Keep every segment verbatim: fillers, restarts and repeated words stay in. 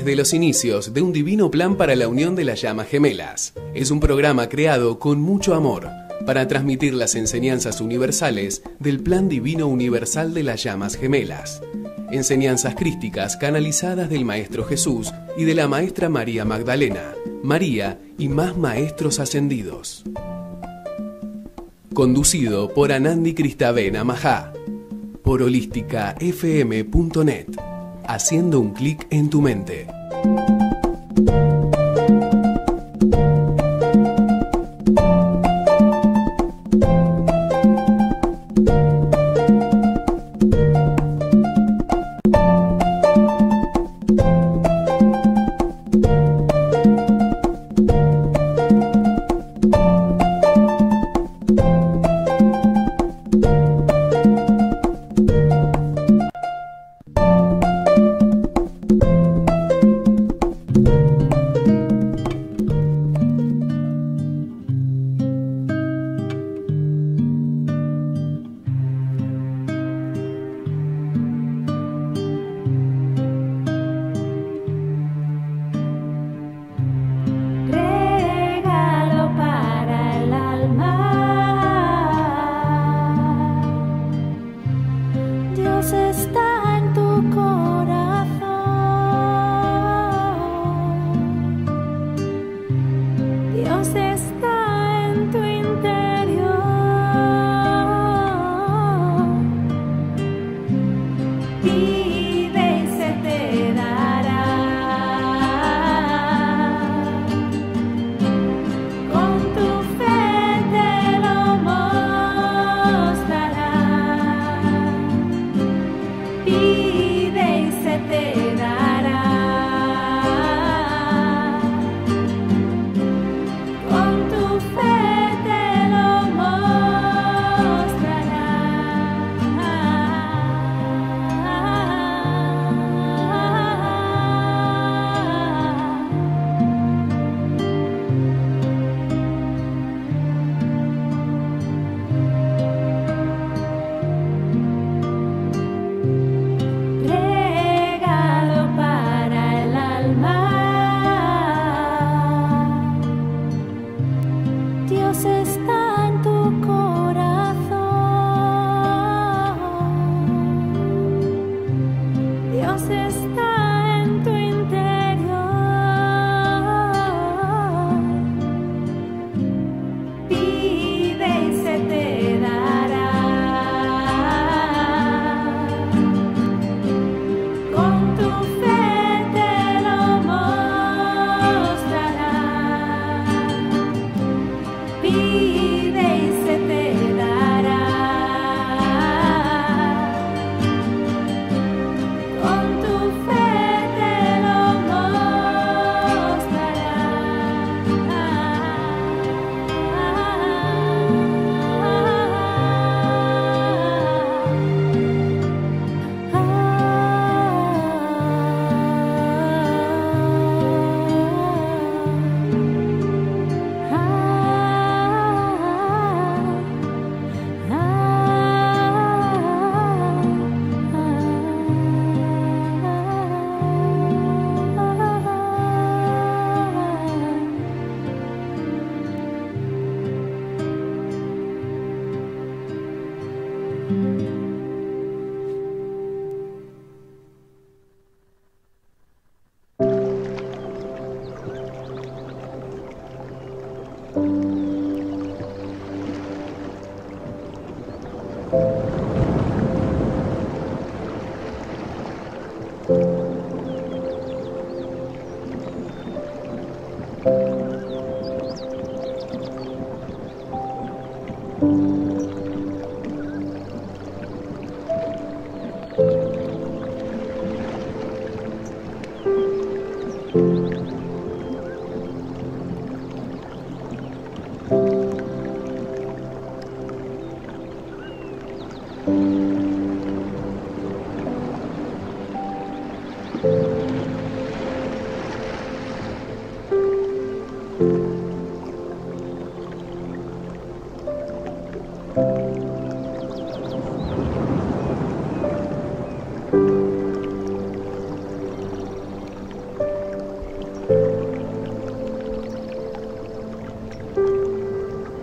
desde los inicios de un divino plan para la unión de las llamas gemelas. Es un programa creado con mucho amor para transmitir las enseñanzas universales del plan divino universal de las llamas gemelas. Enseñanzas crísticas canalizadas del Maestro Jesús y de la Maestra María Magdalena, María y más maestros ascendidos. Conducido por Anandi Cristavena Mahá, por holística f m punto net, haciendo un clic en tu mente.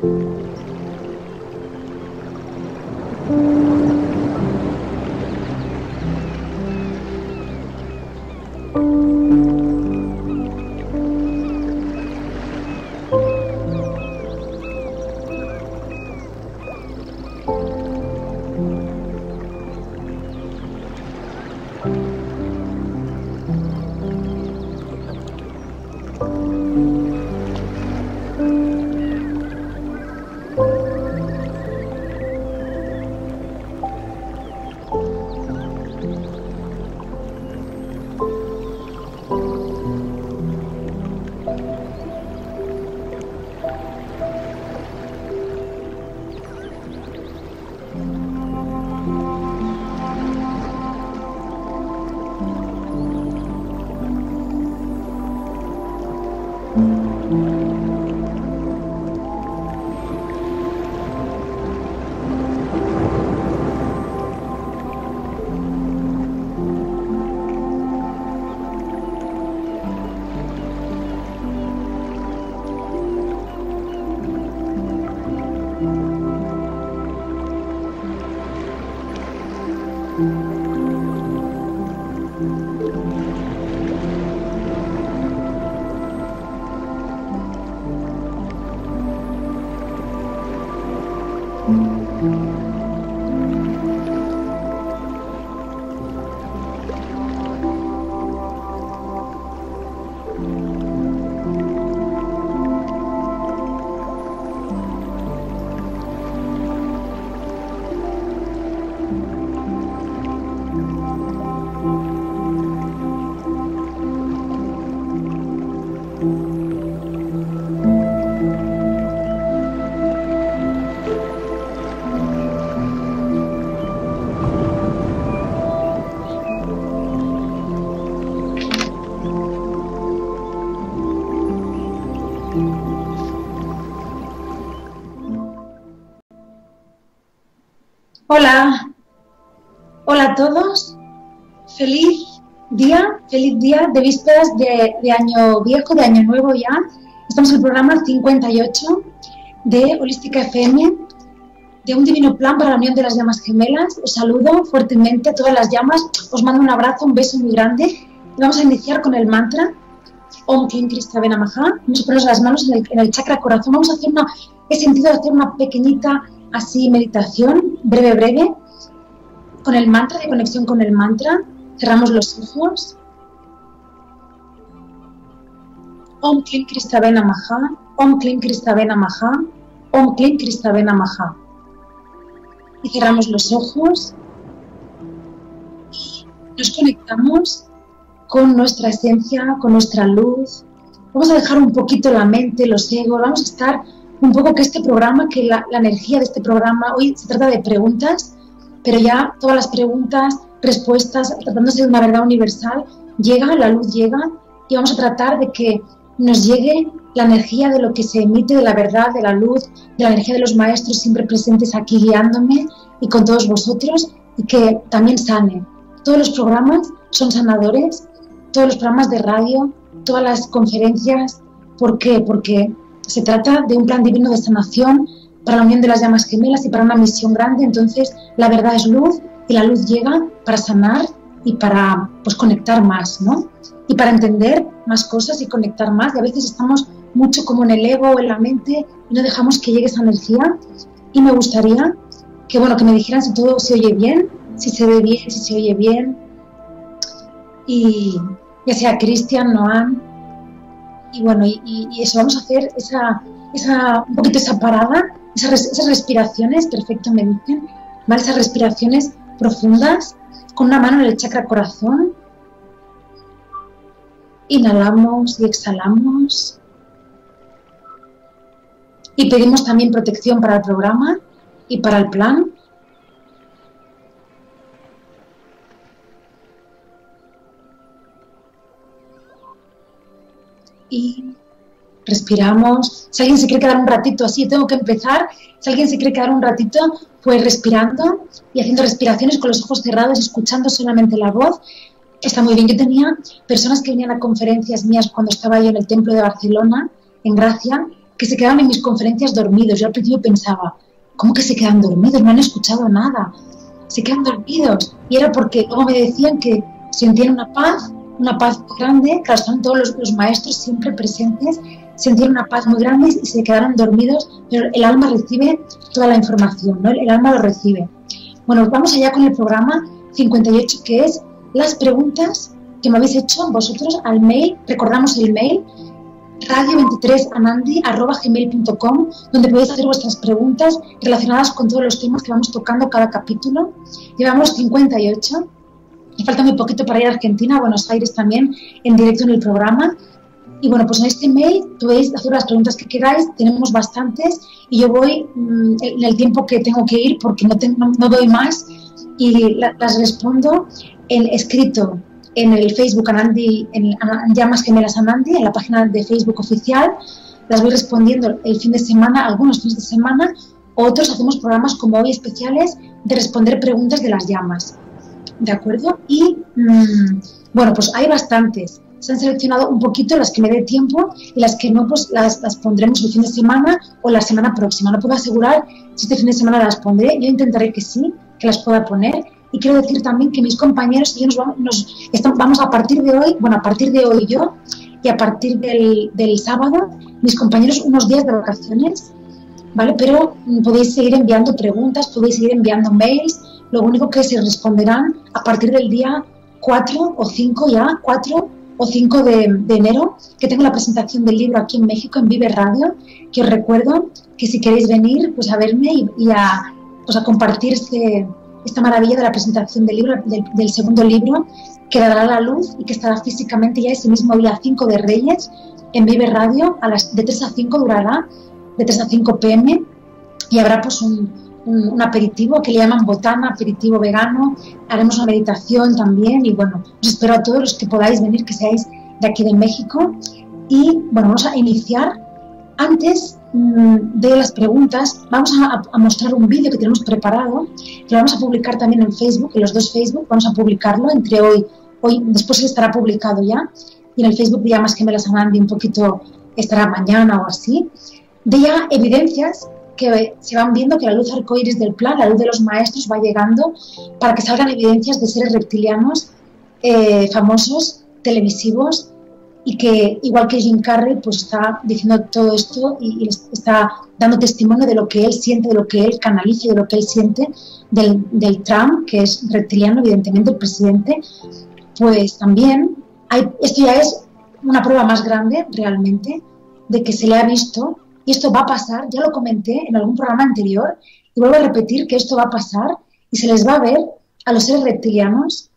Hola, hola a todos, feliz día, feliz día de vísperas de, de año viejo, de año nuevo ya. Estamos en el programa cincuenta y ocho de Holística F M, de Un Divino Plan para la Unión de las Llamas Gemelas. Os saludo fuertemente a todas las llamas, os mando un abrazo, un beso muy grande y vamos a iniciar con el mantra Om Klim Krista Namaha. Vamos a poner las manos en el, en el chakra corazón, vamos a hacer una, he sentido hacer una pequeñita así meditación, breve, breve, con el mantra, de conexión con el mantra. Cerramos los ojos. Om Klim Krista Namaha, Om Klim Krista Namaha, Om Klim Krista Namaha. Y cerramos los ojos. Nos conectamos con nuestra esencia, con nuestra luz. Vamos a dejar un poquito la mente, los egos. Vamos a estar un poco que este programa, que la, la energía de este programa, hoy se trata de preguntas, pero ya todas las preguntas, respuestas, tratándose de una verdad universal, llega, la luz llega, y vamos a tratar de que nos llegue la energía de lo que se emite, de la verdad, de la luz, de la energía de los maestros siempre presentes aquí guiándome y con todos vosotros, y que también sane. Todos los programas son sanadores, todos los programas de radio, todas las conferencias. ¿Por qué? Porque se trata de un plan divino de sanación para la unión de las llamas gemelas y para una misión grande. Entonces la verdad es luz y la luz llega para sanar y para pues, conectar más, ¿no? Y para entender más cosas y conectar más. Y a veces estamos mucho como en el ego o en la mente y no dejamos que llegue esa energía. Y me gustaría que, bueno, que me dijeran si todo se oye bien, si se ve bien, si se oye bien. Y ya sea Cristian, Noam. Y bueno, y, y eso, vamos a hacer esa, esa, un poquito esa parada, esas, esas respiraciones, perfecto me dicen, ¿vale? Esas respiraciones profundas, con una mano en el chakra corazón. Inhalamos y exhalamos. Y pedimos también protección para el programa y para el plan. Y respiramos. Si alguien se quiere quedar un ratito así, tengo que empezar. Si alguien se quiere quedar un ratito, pues respirando y haciendo respiraciones con los ojos cerrados, escuchando solamente la voz. Está muy bien. Yo tenía personas que venían a conferencias mías cuando estaba yo en el templo de Barcelona, en Gracia, que se quedaban en mis conferencias dormidos. Yo al principio pensaba, ¿cómo que se quedan dormidos? No han escuchado nada. Se quedan dormidos. Y era porque luego me decían que sentían una paz, una paz muy grande. Claro, están todos los, los maestros siempre presentes, sentían una paz muy grande y se quedaron dormidos, pero el alma recibe toda la información, ¿no? El, el alma lo recibe. Bueno, vamos allá con el programa cincuenta y ocho, que es las preguntas que me habéis hecho vosotros al mail. Recordamos el mail, radio veintitrés anandi arroba gmail punto com, donde podéis hacer vuestras preguntas relacionadas con todos los temas que vamos tocando cada capítulo. Llevamos cincuenta y ocho y falta muy poquito para ir a Argentina, a Buenos Aires también, en directo en el programa. Y bueno, pues en este mail podéis hacer las preguntas que queráis, tenemos bastantes y yo voy mmm, en el tiempo que tengo que ir porque no, tengo, no, no doy más, y la, las respondo en escrito en el Facebook Anandi, en Llamas Gemelas Anandi, en la página de Facebook oficial. Las voy respondiendo el fin de semana, algunos fines de semana, otros hacemos programas como hoy especiales de responder preguntas de las llamas, ¿de acuerdo? Y mmm, bueno, pues hay bastantes. Se han seleccionado un poquito las que me dé tiempo y las que no, pues las, las pondremos el fin de semana o la semana próxima. No puedo asegurar si este fin de semana las pondré. Yo intentaré que sí, que las pueda poner. Y quiero decir también que mis compañeros y yo nos vamos, nos, estamos, vamos a partir de hoy, bueno, a partir de hoy yo y a partir del, del sábado, mis compañeros unos días de vacaciones, ¿vale? Pero podéis seguir enviando preguntas, podéis seguir enviando mails. Lo único que se responderán a partir del día cuatro o cinco ya, cuatro o cinco de, de enero, que tengo la presentación del libro aquí en México, en Vive Radio, que os recuerdo que si queréis venir pues a verme y, y a, pues a compartir este, esta maravilla de la presentación del libro, del, del segundo libro, que dará la luz y que estará físicamente ya ese mismo día cinco de Reyes en Vive Radio, a las, de tres a cinco durará, de tres a cinco pm, y habrá pues un, un, un aperitivo que le llaman botana, aperitivo vegano. Haremos una meditación también y bueno, os espero a todos los que podáis venir, que seáis de aquí de México. Y bueno, vamos a iniciar. Antes mmm, de las preguntas, vamos a, a mostrar un vídeo que tenemos preparado, que lo vamos a publicar también en Facebook, en los dos Facebook, vamos a publicarlo entre hoy, hoy después estará publicado ya, y en el Facebook de Llamas Gemelas Anandi un poquito estará mañana o así, de ya evidencias que se van viendo que la luz arcoíris del plan, la luz de los maestros va llegando para que salgan evidencias de seres reptilianos eh, famosos, televisivos, y que igual que Jim Carrey pues está diciendo todo esto y, y está dando testimonio de lo que él siente, de lo que él canaliza, de lo que él siente del, del Trump, que es reptiliano evidentemente el presidente. Pues también hay, esto ya es una prueba más grande realmente de que se le ha visto. Y esto va a pasar, ya lo comenté en algún programa anterior, y vuelvo a repetir que esto va a pasar y se les va a ver a los seres reptilianos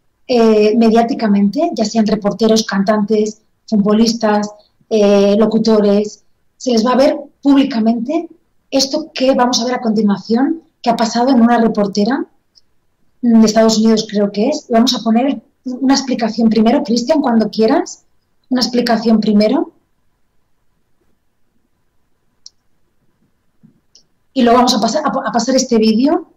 eh, mediáticamente, ya sean reporteros, cantantes, futbolistas, eh, locutores, se les va a ver públicamente esto que vamos a ver a continuación, que ha pasado en una reportera de Estados Unidos, creo que es. Vamos a poner una explicación primero, Cristian, cuando quieras, una explicación primero. Y luego vamos a pasar, a, a pasar este vídeo.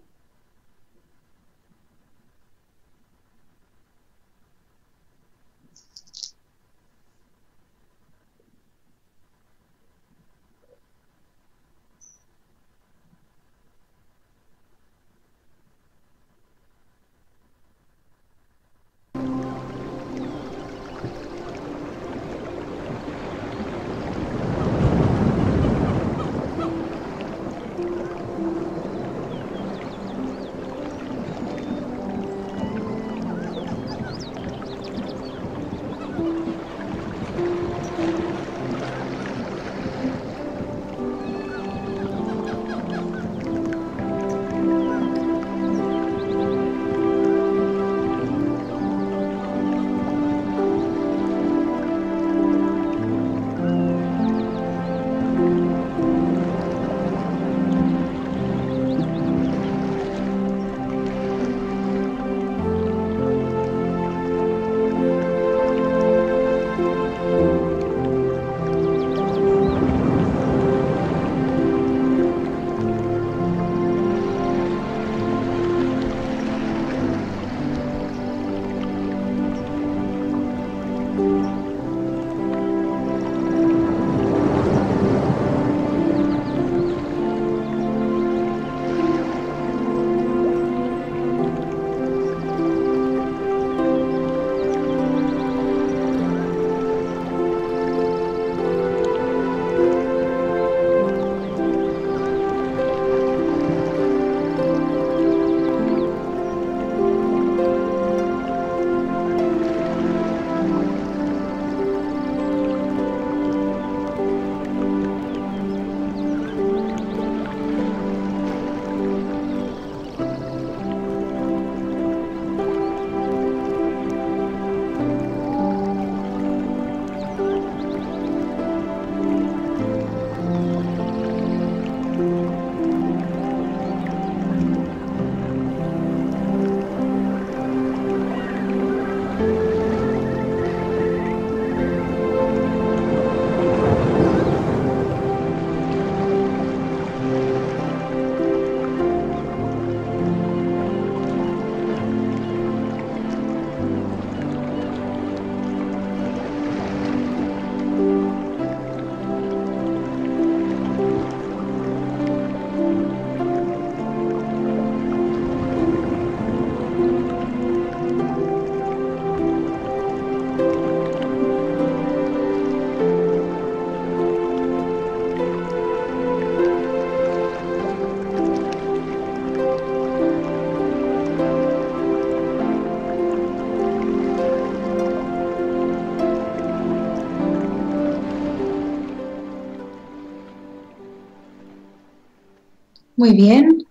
Muy bien.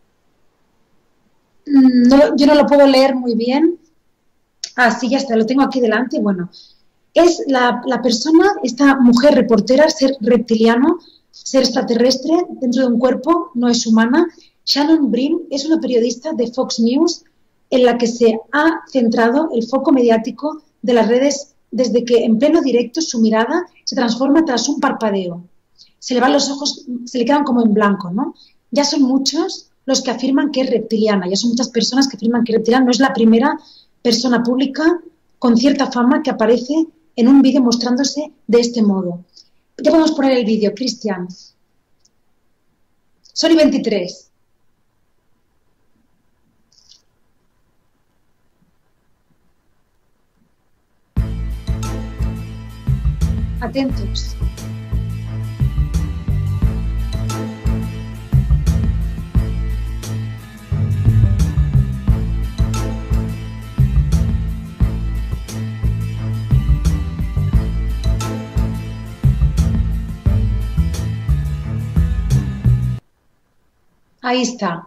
No, yo no lo puedo leer muy bien. Ah, sí, ya está, lo tengo aquí delante. Bueno, es la, la persona, esta mujer reportera, ser reptiliano, ser extraterrestre dentro de un cuerpo, no es humana. Shannon Brim es una periodista de Fox News en la que se ha centrado el foco mediático de las redes desde que en pleno directo su mirada se transforma tras un parpadeo. Se le van los ojos, se le quedan como en blanco, ¿no? Ya son muchos los que afirman que es reptiliana, ya son muchas personas que afirman que es reptiliana. No es la primera persona pública con cierta fama que aparece en un vídeo mostrándose de este modo. Ya podemos poner el vídeo, Cristian. Sony veintitrés. Atentos. Ahí está.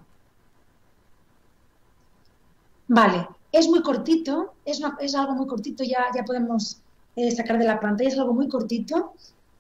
Vale, es muy cortito, es, una, es algo muy cortito, ya, ya podemos eh, sacar de la pantalla, es algo muy cortito,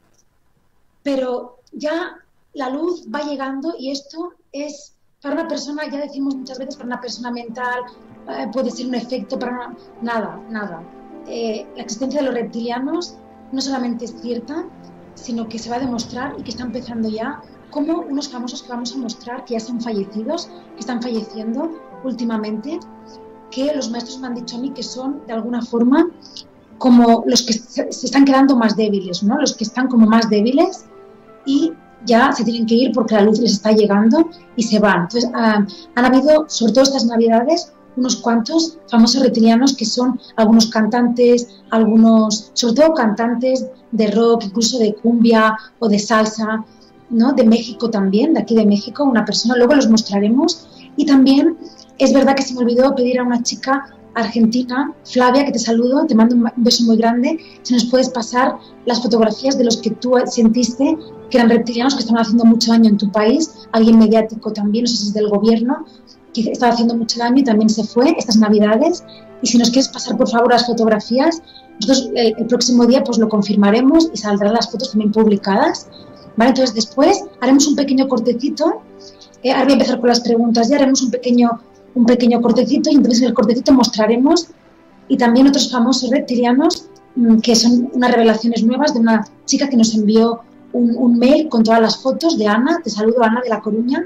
pero ya la luz va llegando y esto es para una persona, ya decimos muchas veces, para una persona mental, eh, puede ser un efecto, para una... Nada, nada. Eh, la existencia de los reptilianos no solamente es cierta, sino que se va a demostrar y que está empezando ya, como unos famosos que vamos a mostrar, que ya son fallecidos, que están falleciendo últimamente, que los maestros me han dicho a mí que son, de alguna forma, como los que se están quedando más débiles, ¿no? Los que están como más débiles y ya se tienen que ir porque la luz les está llegando y se van. Entonces, uh, han habido, sobre todo estas Navidades, unos cuantos famosos reptilianos que son algunos cantantes, algunos, sobre todo cantantes de rock, incluso de cumbia o de salsa, ¿no? De México también, de aquí de México, una persona, luego los mostraremos. Y también es verdad que se me olvidó pedir a una chica argentina, Flavia, que te saludo, te mando un beso muy grande, si nos puedes pasar las fotografías de los que tú sentiste que eran reptilianos, que estaban haciendo mucho daño en tu país, alguien mediático también, no sé si es del gobierno, que estaba haciendo mucho daño y también se fue estas Navidades. Y si nos quieres pasar, por favor, las fotografías, nosotros el, el próximo día pues lo confirmaremos y saldrán las fotos también publicadas. ¿Vale? Entonces después haremos un pequeño cortecito, eh, ahora voy a empezar con las preguntas, ya haremos un pequeño, un pequeño cortecito y entonces en el cortecito mostraremos y también otros famosos reptilianos mmm, que son unas revelaciones nuevas de una chica que nos envió un, un mail con todas las fotos de Ana, te saludo Ana de La Coruña,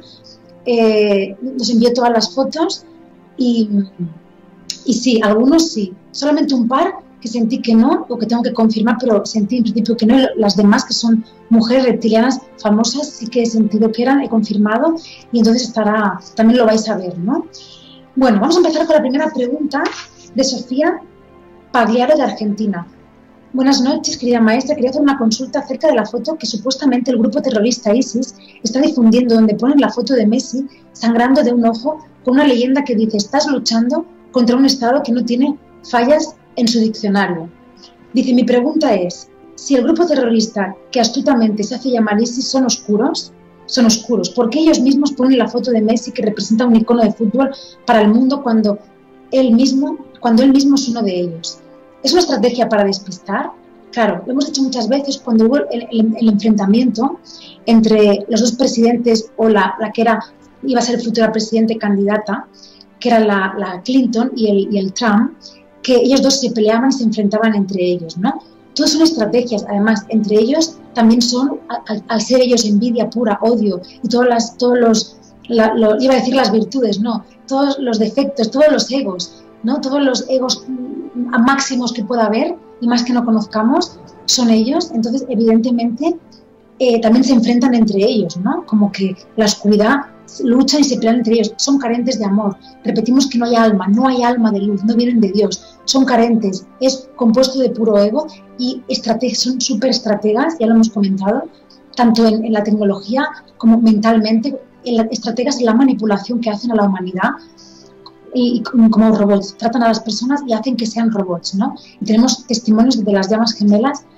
eh, nos envió todas las fotos y, y sí, algunos sí, solamente un par que sentí que no, o que tengo que confirmar, pero sentí en principio que no, y las demás que son mujeres reptilianas famosas sí que he sentido que eran, he confirmado, y entonces estará, también lo vais a ver, ¿no? Bueno, vamos a empezar con la primera pregunta de Sofía Pagliaro de Argentina. Buenas noches, querida maestra, quería hacer una consulta acerca de la foto que supuestamente el grupo terrorista ISIS está difundiendo, donde ponen la foto de Messi sangrando de un ojo con una leyenda que dice: estás luchando contra un Estado que no tiene fallas en su diccionario. Dice, mi pregunta es, si el grupo terrorista que astutamente se hace llamar ISIS son oscuros, son oscuros, ¿por qué ellos mismos ponen la foto de Messi que representa un icono de fútbol para el mundo cuando él mismo, cuando él mismo es uno de ellos? ¿Es una estrategia para despistar? Claro, lo hemos hecho muchas veces cuando hubo el, el, el enfrentamiento entre los dos presidentes o la, la que era, iba a ser futura presidente candidata, que era la, la Clinton y el, y el Trump, que ellos dos se peleaban y se enfrentaban entre ellos, ¿no? Todas son estrategias, además, entre ellos también son, al, al ser ellos envidia pura, odio, y todas las, todos los, la, lo, iba a decir las virtudes, no, todos los defectos, todos los egos, ¿no? Todos los egos máximos que pueda haber, y más que no conozcamos, son ellos, entonces, evidentemente, eh, también se enfrentan entre ellos, ¿no? Como que la oscuridad luchan y se pelean entre ellos, son carentes de amor, repetimos que no hay alma, no hay alma de luz, no vienen de Dios, son carentes, es compuesto de puro ego y son súper estrategas, ya lo hemos comentado, tanto en, en la tecnología como mentalmente, en la, estrategas en la manipulación que hacen a la humanidad y, y como robots, tratan a las personas y hacen que sean robots, ¿no? Y tenemos testimonios de las llamas gemelas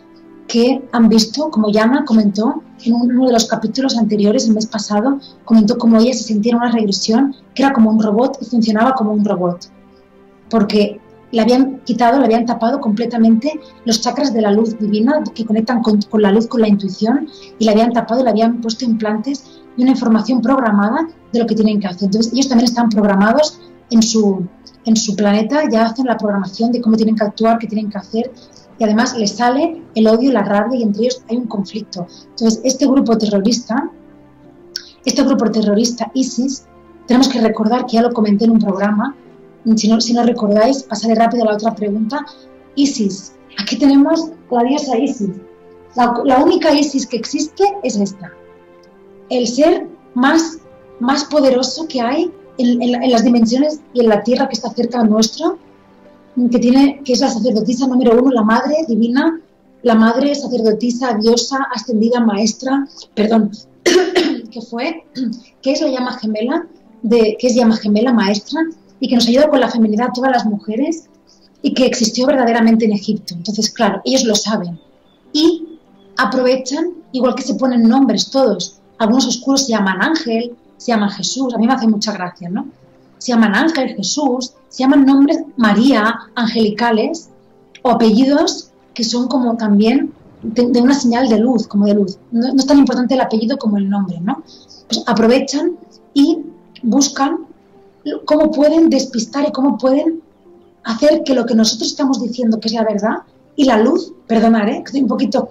que han visto, como Yana comentó en uno de los capítulos anteriores, el mes pasado, comentó cómo ella se sentía en una regresión que era como un robot y funcionaba como un robot, porque le habían quitado, le habían tapado completamente los chakras de la luz divina que conectan con, con la luz, con la intuición, y le habían tapado, le habían puesto implantes y una información programada de lo que tienen que hacer. Entonces ellos también están programados en su, en su planeta, ya hacen la programación de cómo tienen que actuar, qué tienen que hacer, y además les sale el odio, la rabia, y entre ellos hay un conflicto. Entonces este grupo terrorista, este grupo terrorista ISIS, tenemos que recordar que ya lo comenté en un programa. Si no, si no recordáis, pasaré rápido a la otra pregunta. ISIS. Aquí tenemos la diosa Isis. La, la única Isis que existe es esta. El ser más, más poderoso que hay en, en, en las dimensiones y en la tierra que está cerca nuestro, que, tiene, que es la sacerdotisa número uno, la madre divina, la madre sacerdotisa, diosa, ascendida, maestra, perdón, que fue, que es la llama gemela, de, que es llama gemela, maestra, y que nos ayuda con la feminidad a todas las mujeres, y que existió verdaderamente en Egipto. Entonces, claro, ellos lo saben y aprovechan, igual que se ponen nombres todos. Algunos oscuros se llaman Ángel, se llaman Jesús, a mí me hace mucha gracia, ¿no? Se llaman Ángel, Jesús, se llaman nombres María, angelicales, o apellidos que son como también de, de una señal de luz, como de luz. No, no es tan importante el apellido como el nombre, ¿no? Pues aprovechan y buscan cómo pueden despistar y cómo pueden hacer que lo que nosotros estamos diciendo que es la verdad y la luz, perdonad, ¿eh? que estoy un poquito,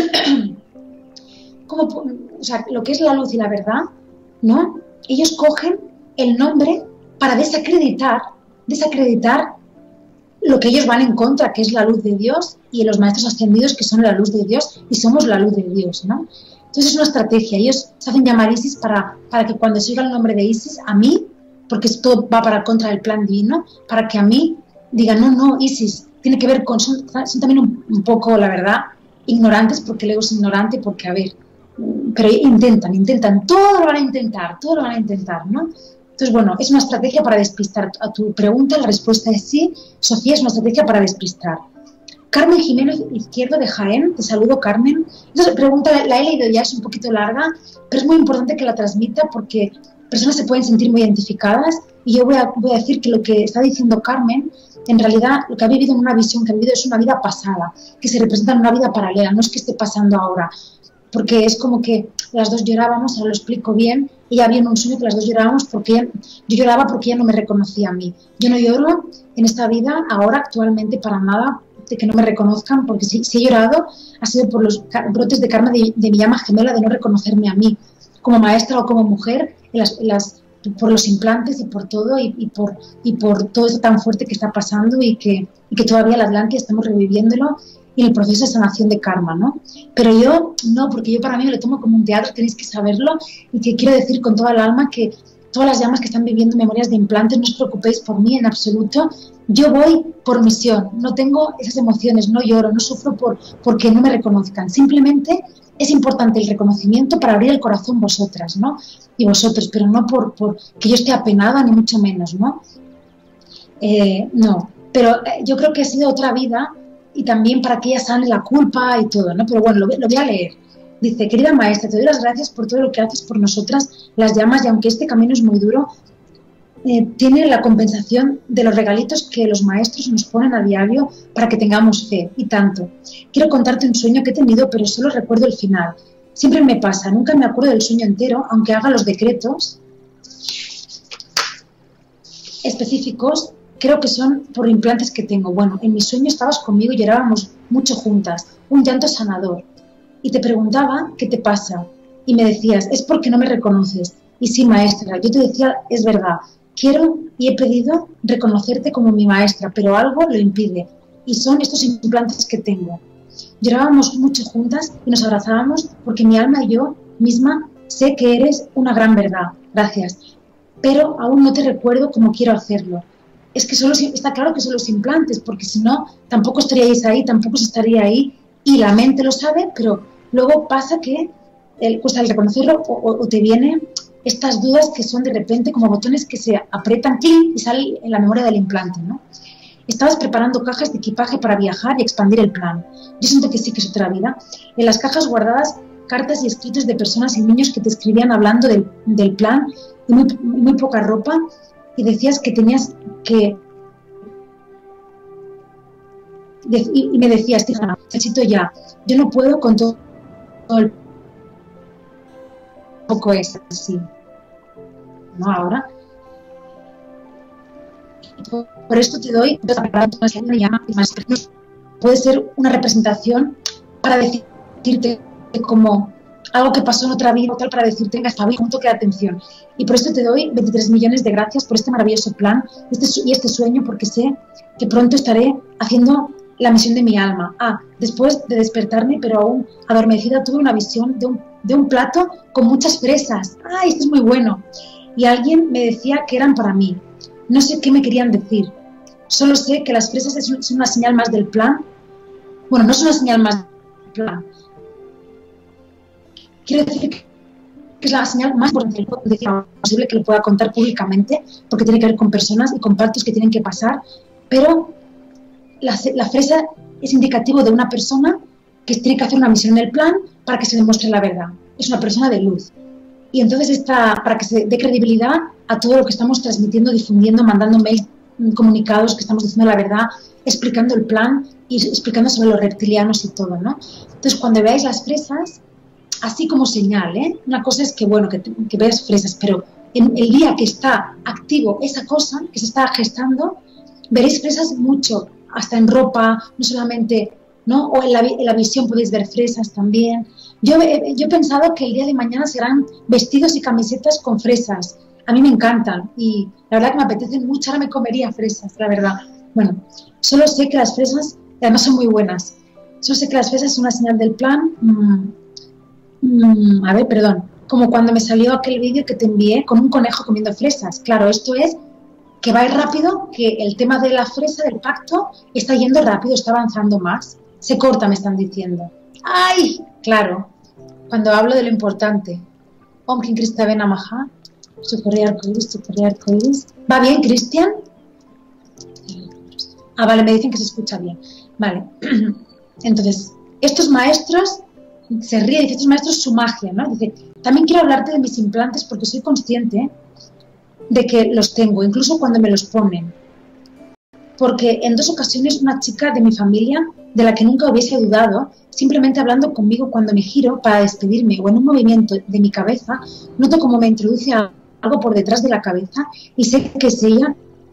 como, o sea, lo que es la luz y la verdad, ¿no? Ellos cogen el nombre para desacreditar, desacreditar lo que ellos van en contra, que es la luz de Dios, y los maestros ascendidos, que son la luz de Dios, y somos la luz de Dios, ¿no? Entonces es una estrategia. Ellos se hacen llamar Isis para, para que cuando se oiga el nombre de Isis, a mí, porque esto va para contra del plan divino, para que a mí digan, no, no, Isis, tiene que ver con, son, son también un, un poco, la verdad, ignorantes, porque el ego es ignorante, porque, a ver, pero intentan, intentan, todo lo van a intentar, todo lo van a intentar, ¿no? Entonces, bueno, es una estrategia para despistar. A tu pregunta, la respuesta es sí, Sofía, es una estrategia para despistar. Carmen Jiménez Izquierdo de Jaén, te saludo, Carmen. Esa pregunta la, la he leído ya, es un poquito larga, pero es muy importante que la transmita porque personas se pueden sentir muy identificadas, y yo voy a, voy a decir que lo que está diciendo Carmen, en realidad lo que ha vivido en una visión que ha vivido es una vida pasada, que se representa en una vida paralela, no es que esté pasando ahora, porque es como que las dos llorábamos, ahora lo explico bien, ella había en un sueño que las dos llorábamos porque ella, yo lloraba porque ella no me reconocía a mí. Yo no lloro en esta vida ahora actualmente para nada de que no me reconozcan, porque si, si he llorado ha sido por los brotes de karma de, de mi llama gemela de no reconocerme a mí como maestra o como mujer, en las, en las, por los implantes y por todo y, y, por, y por todo esto tan fuerte que está pasando y que, y que todavía la Atlántida estamos reviviéndolo y el proceso de sanación de karma, ¿no? Pero yo no, porque yo para mí me lo tomo como un teatro, tenéis que saberlo, y que quiero decir con toda el alma que todas las llamas que están viviendo memorias de implantes, no os preocupéis por mí en absoluto. Yo voy por misión, no tengo esas emociones, no lloro, no sufro por porque no me reconozcan. Simplemente es importante el reconocimiento para abrir el corazón vosotras, ¿no? Y vosotros, pero no por, por que yo esté apenada, ni mucho menos, ¿no? Eh, no, pero eh, yo creo que ha sido otra vida y también para que ella sane la culpa y todo, ¿no? Pero bueno, lo, lo voy a leer. Dice, querida maestra, te doy las gracias por todo lo que haces por nosotras, las llamas, y aunque este camino es muy duro, eh, tiene la compensación de los regalitos que los maestros nos ponen a diario para que tengamos fe, y tanto. Quiero contarte un sueño que he tenido, pero solo recuerdo el final. Siempre me pasa, nunca me acuerdo del sueño entero, aunque haga los decretos específicos, creo que son por implantes que tengo. Bueno, en mi sueño estabas conmigo y llorábamos mucho juntas, un llanto sanador. Y te preguntaba, ¿qué te pasa? Y me decías, es porque no me reconoces. Y sí, maestra, yo te decía, es verdad, quiero y he pedido reconocerte como mi maestra, pero algo lo impide. Y son estos implantes que tengo. Llorábamos mucho juntas y nos abrazábamos porque mi alma y yo misma sé que eres una gran verdad. Gracias. Pero aún no te recuerdo como quiero hacerlo. Es que solo, está claro que son los implantes, porque si no, tampoco estaríais ahí, tampoco se estaría ahí. Y la mente lo sabe, pero luego pasa que el, pues al reconocerlo o, o te vienen estas dudas que son de repente como botones que se aprietan y sale en la memoria del implante, ¿no? estabas preparando cajas de equipaje para viajar y expandir el plan. Yo siento que sí que es otra vida. En las cajas guardadas cartas y escritos de personas y niños que te escribían hablando del, del plan y muy, muy poca ropa, y decías que tenías que... Y, y me decías, Tijana, necesito ya, yo no puedo con todo, todo el... poco es así. ¿No? Ahora. Por esto te doy, puede ser una representación para decirte como algo que pasó en otra vida, tal, para decirte, venga, está bien, un toque de atención. Y por esto te doy veintitrés millones de gracias por este maravilloso plan este, y este sueño, porque sé que pronto estaré haciendo la misión de mi alma. Ah, después de despertarme, pero aún adormecida, tuve una visión de un, de un plato con muchas fresas. ¡Ah, esto es muy bueno! Y alguien me decía que eran para mí. No sé qué me querían decir. Solo sé que las fresas son una señal más del plan. Bueno, no son una señal más del plan. Quiero decir que es la señal más posible que lo pueda contar públicamente, porque tiene que ver con personas y con partos que tienen que pasar, pero la, la fresa es indicativo de una persona que tiene que hacer una misión en el plan para que se demuestre la verdad. Es una persona de luz. Y entonces está para que se dé credibilidad a todo lo que estamos transmitiendo, difundiendo, mandando mails, comunicados, que estamos diciendo la verdad, explicando el plan y explicando sobre los reptilianos y todo, ¿no? Entonces, cuando veáis las fresas, así como señal, ¿eh? Una cosa es que, bueno, que, que veas fresas, pero en el día que está activo esa cosa, que se está gestando, veréis fresas mucho, hasta en ropa, no solamente, ¿no? O en la, en la visión podéis ver fresas también. Yo, yo he pensado que el día de mañana serán vestidos y camisetas con fresas. A mí me encantan y la verdad que me apetecen mucho. Ahora me comería fresas, la verdad. Bueno, solo sé que las fresas, además son muy buenas. Solo sé que las fresas son una señal del plan. Mm, mm, a ver, perdón. Como cuando me salió aquel vídeo que te envié con un conejo comiendo fresas. Claro, esto es que va a ir rápido, que el tema de la fresa, del pacto, está yendo rápido, está avanzando más. Se corta, me están diciendo. ¡Ay! Claro, cuando hablo de lo importante. Om Kim Krista Ben Amaha, Superé Arcoiris, Superé Arcoiris. ¿Va bien, Cristian? Ah, vale, me dicen que se escucha bien. Vale. Entonces, estos maestros, se ríe, dice, estos maestros su magia, ¿no? Dice, también quiero hablarte de mis implantes porque soy consciente de que los tengo, incluso cuando me los ponen. Porque en dos ocasiones una chica de mi familia, de la que nunca hubiese dudado, simplemente hablando conmigo cuando me giro para despedirme o en un movimiento de mi cabeza, noto como me introduce algo por detrás de la cabeza y sé que es ella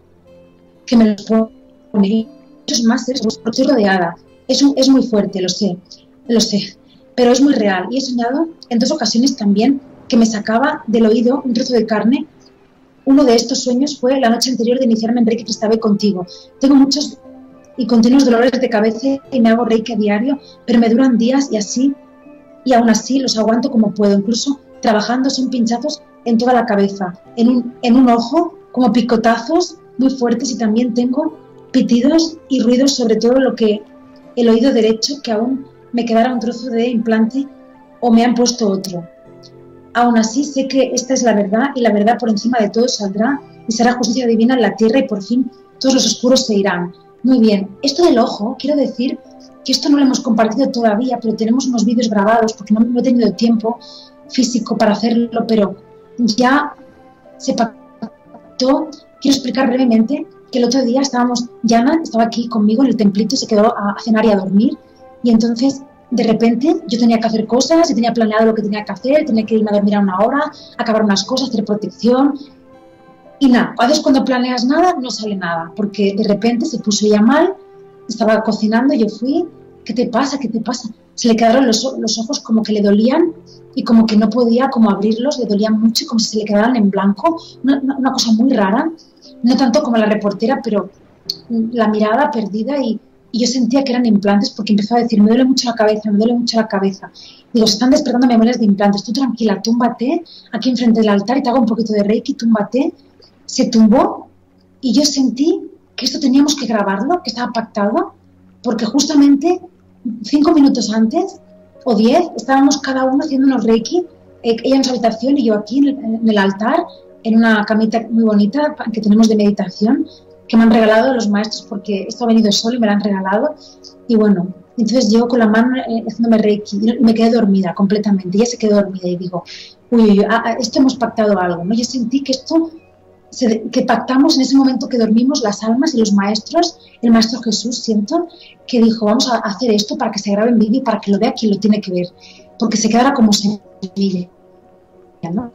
que me los pone. Muchos más, estoy rodeada. Es, un, es muy fuerte, lo sé, lo sé, pero es muy real. Y he soñado en dos ocasiones también que me sacaba del oído un trozo de carne. Uno de estos sueños fue la noche anterior de iniciarme en Reiki Krista Ben contigo. Tengo muchos y continuos dolores de cabeza y me hago Reiki a diario, pero me duran días y así, y aún así los aguanto como puedo. Incluso trabajando son pinchazos en toda la cabeza, en un, en un ojo, como picotazos muy fuertes, y también tengo pitidos y ruidos, sobre todo lo que el oído derecho, que aún me quedara un trozo de implante o me han puesto otro. Aún así sé que esta es la verdad y la verdad por encima de todo saldrá y será justicia divina en la tierra y por fin todos los oscuros se irán. Muy bien, esto del ojo, quiero decir que esto no lo hemos compartido todavía, pero tenemos unos vídeos grabados porque no, no he tenido tiempo físico para hacerlo, pero ya se pactó. Quiero explicar brevemente que el otro día estábamos, Yana estaba aquí conmigo en el templito y se quedó a, a cenar y a dormir, y entonces de repente yo tenía que hacer cosas, y tenía planeado lo que tenía que hacer, tenía que irme a dormir a una hora, acabar unas cosas, hacer protección, y nada, a veces cuando planeas nada no sale nada, porque de repente se puso ella mal, estaba cocinando, yo fui, ¿qué te pasa? ¿Qué te pasa? Se le quedaron los, los ojos como que le dolían y como que no podía como abrirlos, le dolían mucho, como si se le quedaran en blanco, una, una, una cosa muy rara, no tanto como la reportera, pero la mirada perdida, y, y yo sentía que eran implantes porque empezó a decir, me duele mucho la cabeza, me duele mucho la cabeza. Digo, se están despertando memorias de implantes, tú tranquila, túmbate aquí enfrente del altar y te hago un poquito de Reiki, túmbate. Se tumbó y yo sentí que esto teníamos que grabarlo, que estaba pactado, porque justamente cinco minutos antes o diez estábamos cada uno haciendo unos Reiki, eh, ella en su habitación y yo aquí en el, en el altar, en una camita muy bonita que tenemos de meditación, que me han regalado los maestros, porque esto ha venido solo y me lo han regalado. Y bueno, entonces yo con la mano eh, haciéndome reiki y me quedé dormida completamente. Ya se quedó dormida y digo, uy, uy, uy, esto hemos pactado algo, ¿no? Yo sentí que esto, se, que pactamos en ese momento que dormimos las almas y los maestros, el maestro Jesús, siento, que dijo, vamos a hacer esto para que se grabe en vídeo y para que lo vea quien lo tiene que ver, porque se quedara como se vive, ¿no?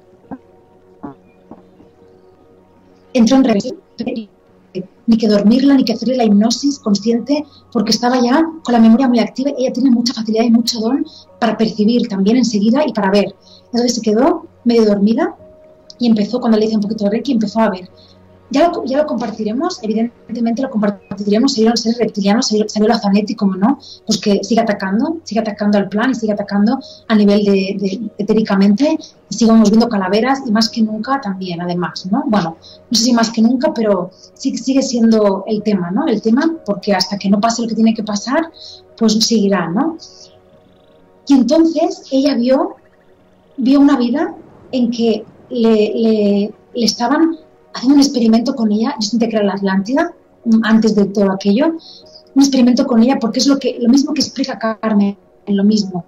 Entró en regresión, ni que dormirla, ni que hacerle la hipnosis consciente, porque estaba ya con la memoria muy activa. Ella tiene mucha facilidad y mucho don para percibir también enseguida y para ver. Entonces se quedó medio dormida y empezó, cuando le hice un poquito de reiki, empezó a ver. Ya lo, ya lo compartiremos, evidentemente lo compartiremos, salieron seres reptilianos, salió, salió la Zanetti, como no, pues que sigue atacando, sigue atacando al plan y sigue atacando a nivel de, de etéricamente, y sigamos viendo calaveras y más que nunca también, además, ¿no? Bueno, no sé si más que nunca, pero sí, sigue siendo el tema, ¿no? El tema, porque hasta que no pase lo que tiene que pasar, pues seguirá, ¿no? Y entonces ella vio, vio una vida en que le, le, le estaban haciendo un experimento con ella. Yo sentí que era la Atlántida, antes de todo aquello, un experimento con ella, porque es lo, que, lo mismo que explica Carmen, lo mismo.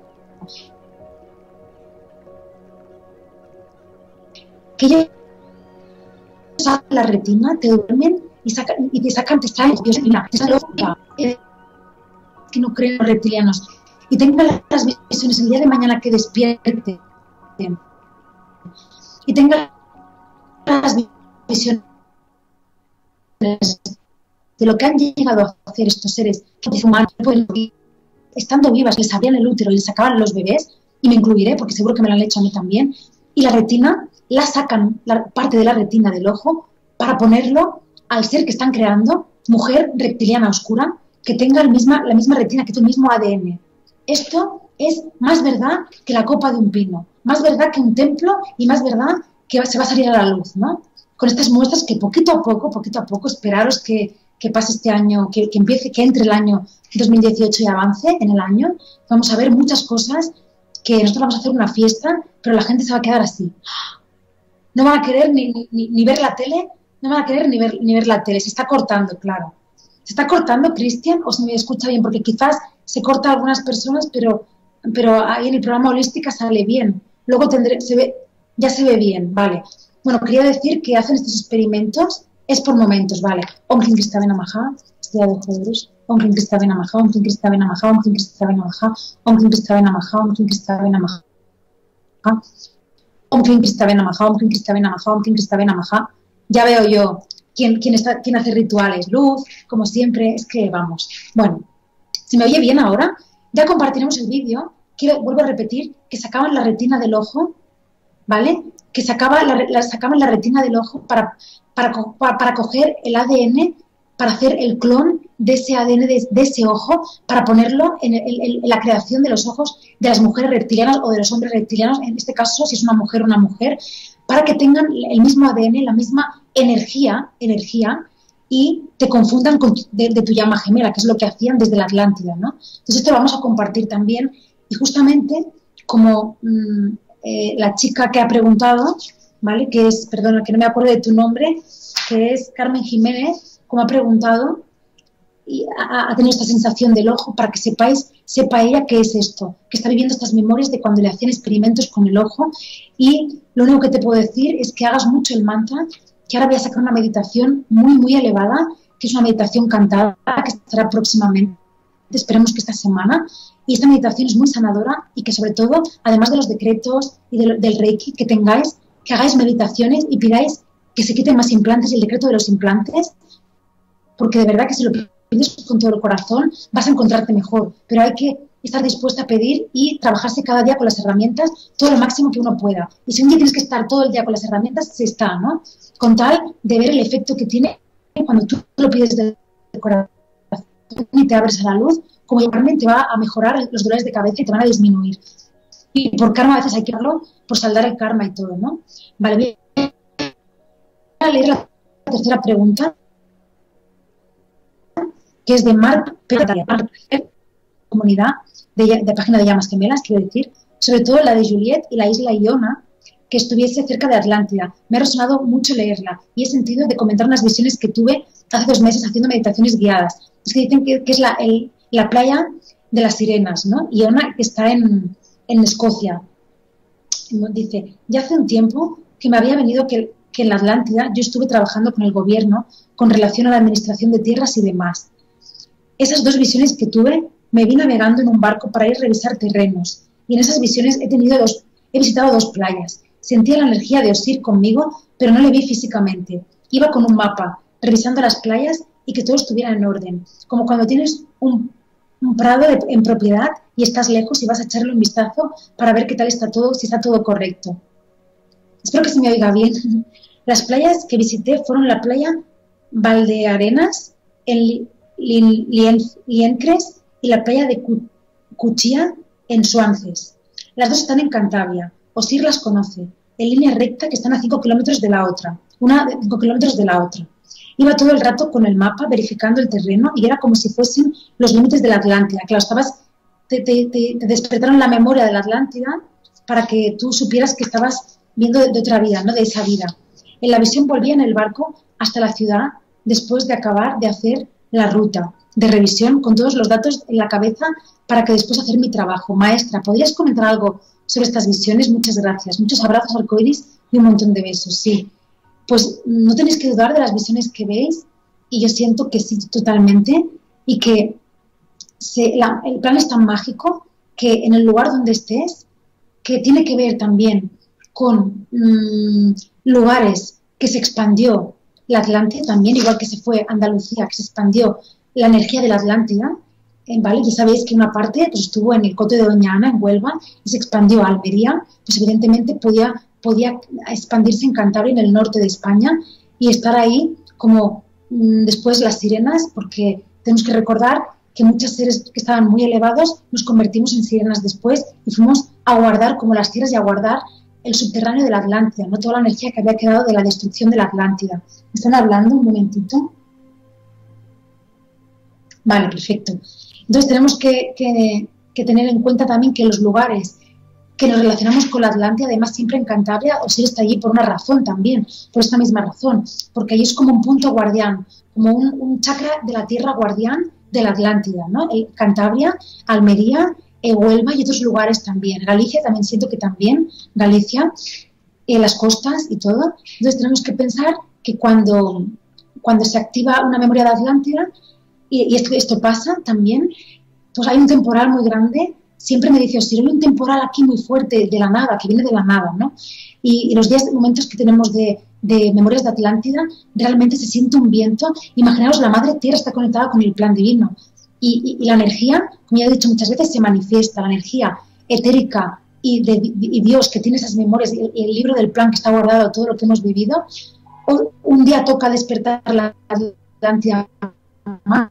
Que ellos sacan la retina, te duermen y, sacan, y te sacan, te extraen, Dios mío, te sacan loca, eh, que no creen los reptilianos. Y tengan las visiones el día de mañana que despierte. Y tengan las visiones de lo que han llegado a hacer estos seres humanos, estando vivas, les abrían el útero y les sacaban los bebés, y me incluiré porque seguro que me lo han hecho a mí también, y la retina, la sacan, la parte de la retina del ojo, para ponerlo al ser que están creando, mujer reptiliana oscura, que tenga el misma, la misma retina que tu mismo A D N. Esto es más verdad que la copa de un pino, más verdad que un templo y más verdad que se va a salir a la luz, ¿no? Con estas muestras que poquito a poco, poquito a poco, esperaros que, que pase este año, que, que empiece, que entre el año dos mil dieciocho y avance en el año, vamos a ver muchas cosas que nosotros vamos a hacer una fiesta, pero la gente se va a quedar así. No van a querer ni, ni, ni ver la tele, no van a querer ni ver, ni ver la tele, se está cortando, claro. ¿Se está cortando, Cristian, o se me escucha bien? Porque quizás se corta a algunas personas, pero, pero ahí en el programa Holística sale bien. Luego tendré, se ve, ya se ve bien, vale. Bueno, quería decir que hacen estos experimentos, es por momentos, vale. Om Klim Kristabe Namaha, Estrella de Horus, Om Klim Kristabe Namaha, Om Klim Kristabe Namaha, Om Klim Kristabe Namaha, Om Klim Kristabe Namaha, Om Klim Kristabe Namaha, Om Klim Kristabe Namaha, Om Klim Kristabe Namaha, Om Klim Kristabe Namaha. Ya veo yo quién, quién, está, quién hace rituales, Luz, como siempre, es que vamos. Bueno, si me oye bien ahora, ya compartiremos el vídeo. Quiero, vuelvo a repetir, que sacaban la retina del ojo, ¿vale? Que sacaba la, la, sacaban la retina del ojo para, para, para, para coger el A D N, para hacer el clon de ese A D N, de, de ese ojo, para ponerlo en, el, en, en la creación de los ojos de las mujeres reptilianas o de los hombres reptilianos, en este caso, si es una mujer o una mujer, para que tengan el mismo A D N, la misma energía, energía y te confundan con tu, de, de tu llama gemela, que es lo que hacían desde la Atlántida, ¿no? Entonces esto lo vamos a compartir también, y justamente como mmm, eh, la chica que ha preguntado, ¿vale? Que es, perdona, que no me acuerdo de tu nombre, que es Carmen Jiménez, como ha preguntado, y ha, ha tenido esta sensación del ojo, para que sepáis, sepa ella qué es esto, que está viviendo estas memorias de cuando le hacían experimentos con el ojo, y lo único que te puedo decir es que hagas mucho el mantra, que ahora voy a sacar una meditación muy, muy elevada, que es una meditación cantada, que estará próximamente, esperemos que esta semana, y esta meditación es muy sanadora, y que sobre todo, además de los decretos y de, del Reiki, que tengáis, que hagáis meditaciones y pidáis que se quiten más implantes, y el decreto de los implantes, porque de verdad que si lo pides con todo el corazón, vas a encontrarte mejor, pero hay que estar dispuesta a pedir y trabajarse cada día con las herramientas todo lo máximo que uno pueda. Y si un día tienes que estar todo el día con las herramientas, se está, ¿no? Con tal de ver el efecto que tiene cuando tú lo pides de corazón y te abres a la luz, como realmente te va a mejorar los dolores de cabeza y te van a disminuir. Y por karma a veces hay que hacerlo, por saldar el karma y todo, ¿no? Vale, voy a leer la tercera pregunta, que es de Marc Petaya, comunidad de, de página de llamas gemelas, quiero decir, sobre todo la de Juliet y la isla Iona, que estuviese cerca de Atlántida. Me ha resonado mucho leerla y he sentido de comentar unas visiones que tuve hace dos meses haciendo meditaciones guiadas. Es que dicen que, que es la, el, la playa de las sirenas, ¿no? Y una que está en, en Escocia. Dice, ya hace un tiempo que me había venido que, que en la Atlántida yo estuve trabajando con el gobierno con relación a la administración de tierras y demás. Esas dos visiones que tuve, me vi navegando en un barco para ir a revisar terrenos. Y en esas visiones he, tenido dos, he visitado dos playas. Sentía la energía de Osir conmigo, pero no le vi físicamente. Iba con un mapa, revisando las playas y que todo estuviera en orden. Como cuando tienes un, un prado de, en propiedad y estás lejos y vas a echarle un vistazo para ver qué tal está todo, si está todo correcto. Espero que se me oiga bien. Las playas que visité fueron la playa Valdearenas, en Liencres y la playa de Cuchilla en Suances. Las dos están en Cantabria. Osir las conoce, en línea recta que están a cinco kilómetros de la otra, una de cinco kilómetros de la otra. Iba todo el rato con el mapa verificando el terreno y era como si fuesen los límites de la Atlántida. Claro, estabas, te, te, te, te despertaron la memoria de la Atlántida para que tú supieras que estabas viendo de, de otra vida, ¿no? De esa vida. En la visión volvía en el barco hasta la ciudad después de acabar de hacer la ruta de revisión con todos los datos en la cabeza para que después hacer mi trabajo. Maestra, ¿podrías comentar algo sobre estas visiones? Muchas gracias. Muchos abrazos arcoíris y un montón de besos. Sí, pues no tenéis que dudar de las visiones que veis y yo siento que sí, totalmente, y que se, la, el plan es tan mágico que en el lugar donde estés, que tiene que ver también con mmm, lugares que se expandió la Atlántida también, igual que se fue Andalucía, que se expandió la energía de la Atlántida, eh, ¿vale? Ya sabéis que una parte pues, estuvo en el Coto de Doña Ana, en Huelva, y se expandió a Almería, pues evidentemente podía, podía expandirse en Cantabria, en el norte de España, y estar ahí como mmm, después las sirenas, porque tenemos que recordar que muchos seres que estaban muy elevados nos convertimos en sirenas después y fuimos a guardar, como las tierras, y a guardar el subterráneo de la Atlántida, no toda la energía que había quedado de la destrucción de la Atlántida. ¿Me están hablando? Un momentito. Vale, perfecto. Entonces tenemos que, que, que tener en cuenta también que los lugares que nos relacionamos con la Atlántida, además siempre en Cantabria, Osir está allí por una razón también, por esta misma razón, porque allí es como un punto guardián, como un, un chakra de la tierra guardián de la Atlántida, ¿no? El Cantabria, Almería, eh, Huelva y otros lugares también. Galicia también siento que también, Galicia, eh, las costas y todo. Entonces tenemos que pensar que cuando, cuando se activa una memoria de Atlántida, y, y esto, esto pasa también, pues hay un temporal muy grande. Siempre me dice, Osir, hay un temporal aquí muy fuerte de la nada, que viene de la nada, ¿no? Y, y los días, momentos que tenemos de, de memorias de Atlántida, realmente se siente un viento. Imaginaos, la Madre Tierra está conectada con el plan divino. Y, y, y la energía, como ya he dicho muchas veces, se manifiesta. La energía etérica y, de, y Dios que tiene esas memorias, y el, y el libro del plan que está guardado, todo lo que hemos vivido, o, un día toca despertar la Atlántida más.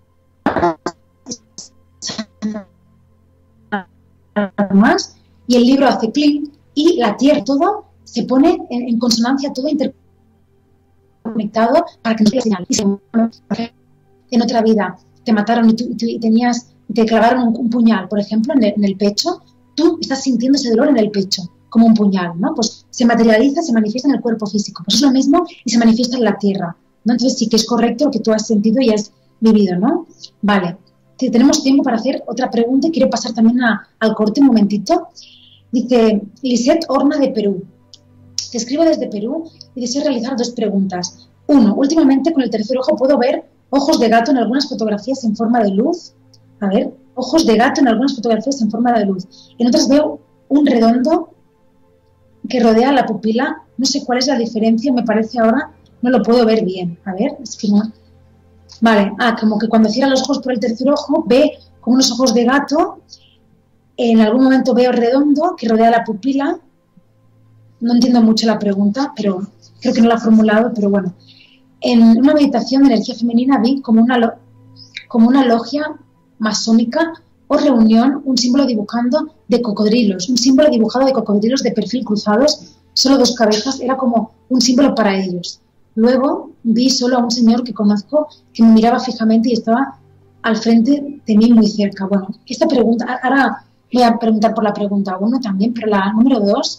más y el libro hace clic y la tierra, todo se pone en, en consonancia, todo interconectado para que no se señal. Y si en otra vida te mataron y, tú, y, tú, y tenías, te clavaron un, un puñal, por ejemplo, en el, en el pecho, tú estás sintiendo ese dolor en el pecho, como un puñal, ¿no? Pues se materializa, se manifiesta en el cuerpo físico. Pues es lo mismo y se manifiesta en la tierra, ¿no? Entonces sí que es correcto lo que tú has sentido y has vivido, ¿no? Vale. Si tenemos tiempo para hacer otra pregunta, y quiero pasar también a, al corte un momentito. Dice Lisette Horna de Perú. Te escribo desde Perú y deseo realizar dos preguntas. Uno, últimamente con el tercer ojo puedo ver ojos de gato en algunas fotografías en forma de luz. A ver, ojos de gato en algunas fotografías en forma de luz. En otras veo un redondo que rodea la pupila. No sé cuál es la diferencia, me parece ahora, no lo puedo ver bien. A ver, es que no... Vale, ah, como que cuando cierra los ojos por el tercer ojo, ve como unos ojos de gato, en algún momento veo redondo que rodea la pupila. No entiendo mucho la pregunta, pero creo que no la he formulado, pero bueno. En una meditación de energía femenina vi como una, como una logia masónica o reunión, un símbolo dibujando de cocodrilos, un símbolo dibujado de cocodrilos de perfil cruzados, solo dos cabezas, era como un símbolo para ellos. Luego vi solo a un señor que conozco que me miraba fijamente y estaba al frente de mí muy cerca. Bueno, esta pregunta, ahora voy a preguntar por la pregunta uno también, pero la número dos,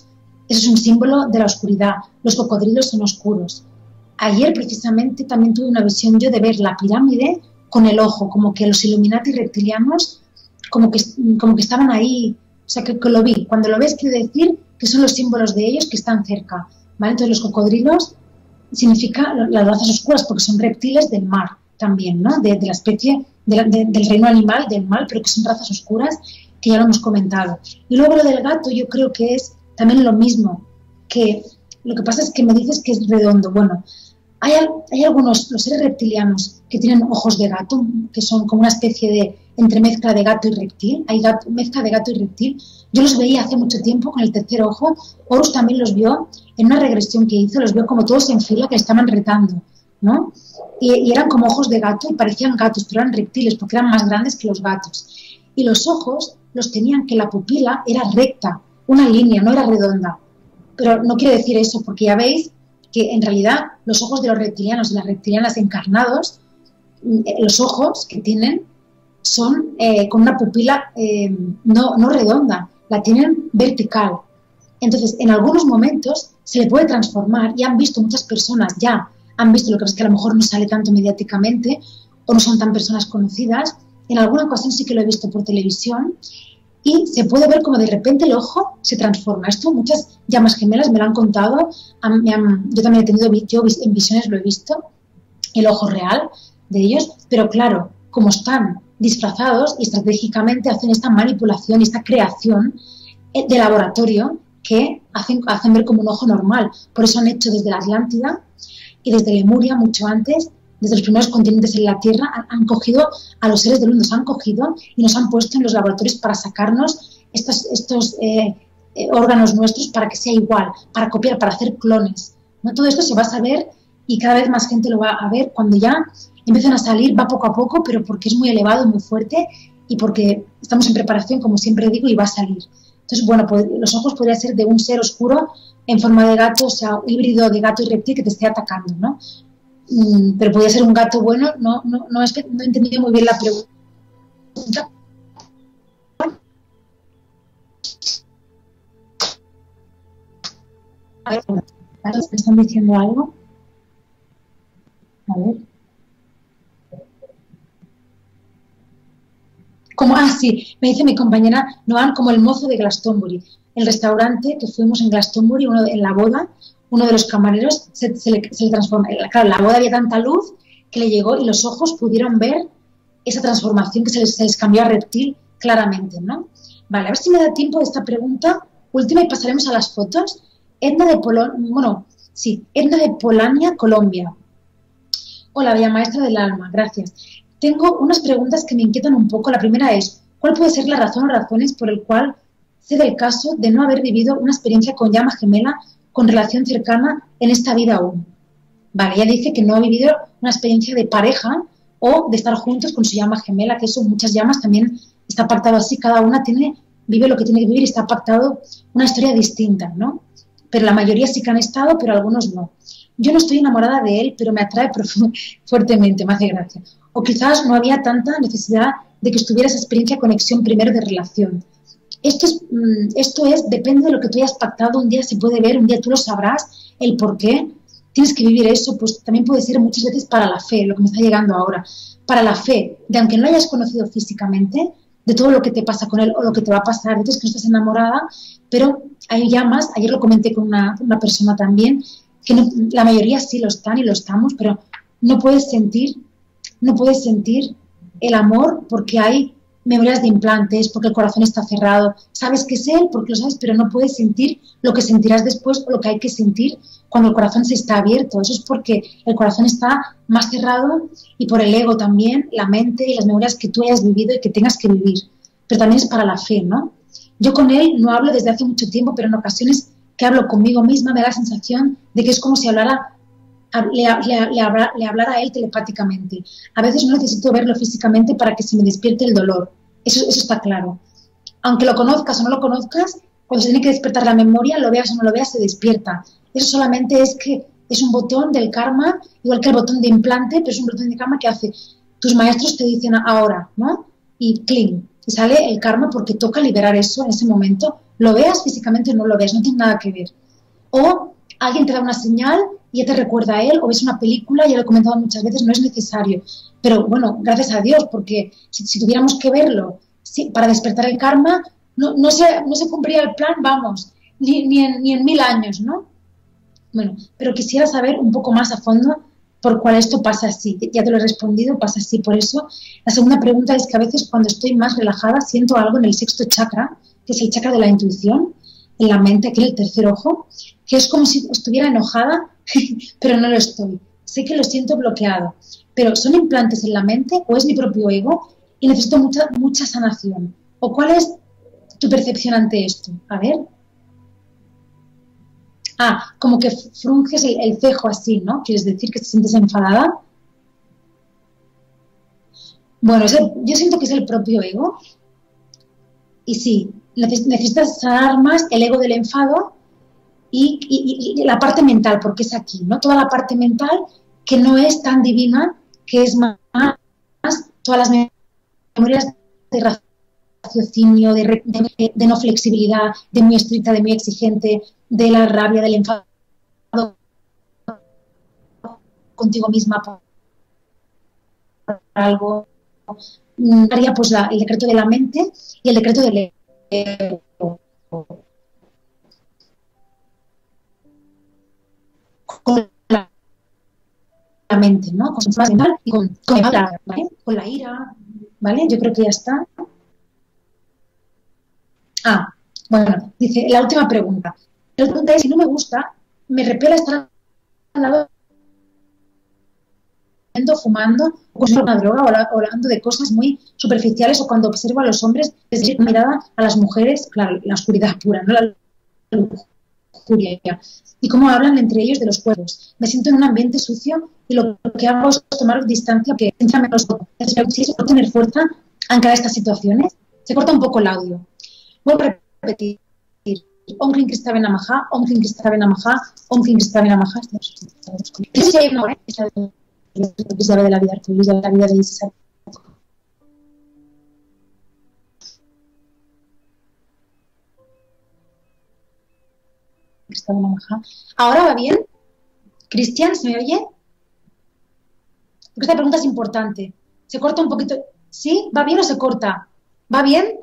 Eso es un símbolo de la oscuridad. Los cocodrilos son oscuros. Ayer precisamente también tuve una visión yo de ver la pirámide con el ojo, como que los Illuminati reptilianos como que, como que estaban ahí, o sea, que, que lo vi. Cuando lo ves quiere decir que son los símbolos de ellos que están cerca, ¿vale? Entonces los cocodrilos significa las razas oscuras porque son reptiles del mar también, ¿no? De, de la especie, de la, de, del reino animal, del mal, pero que son razas oscuras, que ya lo hemos comentado. Y luego lo del gato yo creo que es también lo mismo, que lo que pasa es que me dices que es redondo. Bueno, hay, hay algunos, los seres reptilianos que tienen ojos de gato, que son como una especie de entremezcla de gato y reptil. Hay gato, mezcla de gato y reptil. Yo los veía hace mucho tiempo con el tercer ojo. Horus también los vio en una regresión que hizo, los vio como todos en fila que estaban retando, ¿no? Y, y eran como ojos de gato y parecían gatos, pero eran reptiles porque eran más grandes que los gatos. Y los ojos los tenían que la pupila era recta, una línea, no era redonda. Pero no quiere decir eso, porque ya veis que en realidad los ojos de los reptilianos y las reptilianas encarnados, los ojos que tienen son eh, con una pupila eh, no, no redonda, la tienen vertical. Entonces, en algunos momentos se le puede transformar, y han visto muchas personas, ya han visto, lo que pasa es que a lo mejor no sale tanto mediáticamente o no son tan personas conocidas. En alguna ocasión sí que lo he visto por televisión y se puede ver como de repente el ojo se transforma. Esto muchas llamas gemelas me lo han contado, han, me han, yo también he tenido, yo en visiones lo he visto, el ojo real de ellos, pero claro, como están disfrazados y estratégicamente hacen esta manipulación y esta creación de laboratorio que hacen, hacen ver como un ojo normal. Por eso han hecho desde la Atlántida y desde Lemuria, mucho antes, desde los primeros continentes en la Tierra, han, han cogido a los seres de luz, nos han cogido y nos han puesto en los laboratorios para sacarnos estos, estos eh, eh, órganos nuestros para que sea igual, para copiar, para hacer clones, ¿no? Todo esto se va a saber y cada vez más gente lo va a ver cuando ya empiezan a salir, va poco a poco, pero porque es muy elevado, muy fuerte y porque estamos en preparación, como siempre digo, y va a salir. Entonces, bueno, pues los ojos podrían ser de un ser oscuro en forma de gato, o sea, híbrido de gato y reptil que te esté atacando, ¿no? Mm, pero podría ser un gato bueno, no, no, no, he, no he entendido muy bien la pregunta. A ver, ¿me están diciendo algo? A ver. Como, ah, sí, me dice mi compañera Noan, como el mozo de Glastonbury. El restaurante que fuimos en Glastonbury, uno de, en la boda, uno de los camareros se, se, le, se le transformó. Claro, en la boda había tanta luz que le llegó y los ojos pudieron ver esa transformación que se les, se les cambió a reptil claramente, ¿no? Vale, a ver si me da tiempo de esta pregunta última y pasaremos a las fotos. Edna de Polonia, bueno, sí, Edna de Polania, Colombia. Hola, bella maestra del alma, gracias. Tengo unas preguntas que me inquietan un poco. La primera es, ¿cuál puede ser la razón o razones por el cual se da el caso de no haber vivido una experiencia con llama gemela con relación cercana en esta vida aún? Vale, ella dice que no ha vivido una experiencia de pareja o de estar juntos con su llama gemela, que eso muchas llamas también está pactado así, cada una tiene, vive lo que tiene que vivir y está pactado una historia distinta, ¿no? Pero la mayoría sí que han estado, pero algunos no. Yo no estoy enamorada de él, pero me atrae fuertemente, me hace gracia. O quizás no había tanta necesidad de que estuviera esa experiencia de conexión primero de relación. Esto es, esto es, depende de lo que tú hayas pactado, un día se puede ver, un día tú lo sabrás, el por qué tienes que vivir eso, pues también puede ser muchas veces para la fe, lo que me está llegando ahora, para la fe, de aunque no lo hayas conocido físicamente, de todo lo que te pasa con él o lo que te va a pasar, entonces que no estás enamorada, pero hay llamas, ayer lo comenté con una, una persona también, que no, la mayoría sí lo están y lo estamos, pero no puedes sentir, no puedes sentir el amor porque hay memorias de implantes, porque el corazón está cerrado. Sabes que es él porque lo sabes, pero no puedes sentir lo que sentirás después o lo que hay que sentir cuando el corazón se está abierto. Eso es porque el corazón está más cerrado y por el ego también, la mente y las memorias que tú hayas vivido y que tengas que vivir. Pero también es para la fe, ¿no? Yo con él no hablo desde hace mucho tiempo, pero en ocasiones que hablo conmigo misma me da la sensación de que es como si hablara, le, le, le, hablara, le hablara a él telepáticamente. A veces no necesito verlo físicamente para que se me despierte el dolor. Eso, eso está claro. Aunque lo conozcas o no lo conozcas, cuando se tiene que despertar la memoria, lo veas o no lo veas, se despierta. Eso solamente es que es un botón del karma, igual que el botón de implante, pero es un botón de karma que hace. Tus maestros te dicen ahora, ¿no? Y clean. Y sale el karma porque toca liberar eso en ese momento. Lo veas físicamente o no lo veas, no tiene nada que ver. O alguien te da una señal y ya te recuerda a él, o ves una película, ya lo he comentado muchas veces, no es necesario. Pero bueno, gracias a Dios, porque si, si tuviéramos que verlo si, para despertar el karma, no, no, se, no se cumpliría el plan, vamos, ni, ni, en, ni en mil años, ¿no? Bueno, pero quisiera saber un poco más a fondo por cuál esto pasa así. Ya te lo he respondido, pasa así por eso. La segunda pregunta es que a veces cuando estoy más relajada siento algo en el sexto chakra, que es el chakra de la intuición, en la mente, aquí en el tercer ojo, que es como si estuviera enojada, pero no lo estoy. Sé que lo siento bloqueado, pero ¿son implantes en la mente o es mi propio ego y necesito mucha, mucha sanación? ¿O cuál es tu percepción ante esto? A ver. Ah, como que frunges el, el cejo así, ¿no? ¿Quieres decir que te sientes enfadada? Bueno, el, yo siento que es el propio ego. Y sí, necesitas sanar más el ego del enfado y, y, y la parte mental, porque es aquí, ¿no? Toda la parte mental que no es tan divina, que es más, más todas las memorias de raciocinio, de, de, de no flexibilidad, de muy estricta, de muy exigente, de la rabia, del enfado contigo misma por algo. Haría pues la, el decreto de la mente y el decreto del ego. Con la, la mente, ¿no? Con su mental y con, con, la, ¿vale? Con la ira, ¿vale? Yo creo que ya está. Ah, bueno, dice, la última pregunta. La pregunta es, si no me gusta, me repela estar al lado fumando o consumiendo una droga o hablando de cosas muy superficiales, o cuando observo a los hombres desde la mirada a las mujeres, claro, la oscuridad pura, no la lujuria, y cómo hablan entre ellos de los cuerpos. Me siento en un ambiente sucio y lo que hago es tomar distancia, que entra menos. Si eso no tener fuerza a encarar estas situaciones, se corta un poco el audio. Vuelvo a repetir. Om Klim Krista Benamaha, Om Klim Krista Benamaha, Om Klim Krista Benamaha. Si hay una hora, es la de la vida arcoíris, de la vida de Isaac. ¿Ahora va bien? ¿Cristian, se me oye? Porque esta pregunta es importante. ¿Se corta un poquito? ¿Sí? ¿Va bien o se corta? ¿Va bien?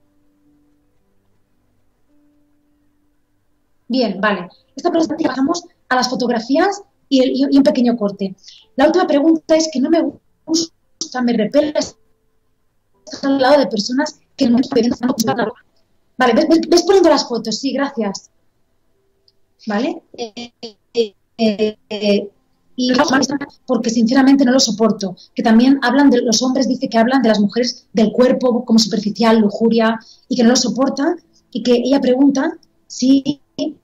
Bien, vale. Esta pregunta pasamos a las fotografías y, el, y un pequeño corte. La última pregunta es que no me gusta, me repele estar al lado de personas que no me están acostumbradas. Vale, ¿ves, ves, ves poniendo las fotos? Sí, gracias. ¿Vale? Eh, eh, eh, eh, y porque sinceramente no lo soporto. Que también hablan de los hombres, dice que hablan de las mujeres del cuerpo como superficial, lujuria, y que no lo soporta, y que ella pregunta si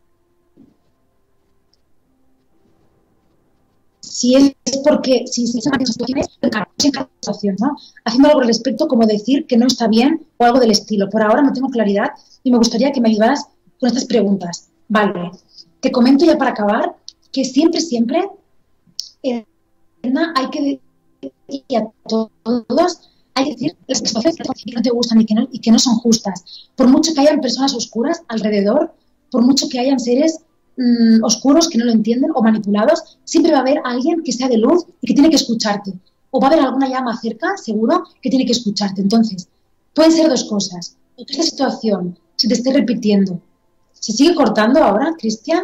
si es porque si se llama situaciones situación, ¿no? Haciendo algo al respecto, como decir que no está bien o algo del estilo. Por ahora no tengo claridad y me gustaría que me ayudaras con estas preguntas. Vale, te comento ya para acabar que siempre, siempre eh, hay que y a todos hay que decir las situaciones que no te gustan y que no, y que no son justas. Por mucho que hayan personas oscuras alrededor, por mucho que hayan seres mmm, oscuros que no lo entienden o manipulados, siempre va a haber alguien que sea de luz y que tiene que escucharte. O va a haber alguna llama cerca, seguro, que tiene que escucharte. Entonces, pueden ser dos cosas. O que esta situación se te esté repitiendo. ¿Se sigue cortando ahora, Cristian?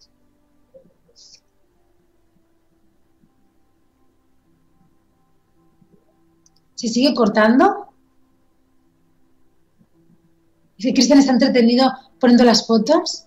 ¿Se sigue cortando? Dice que Cristian está entretenido poniendo las fotos.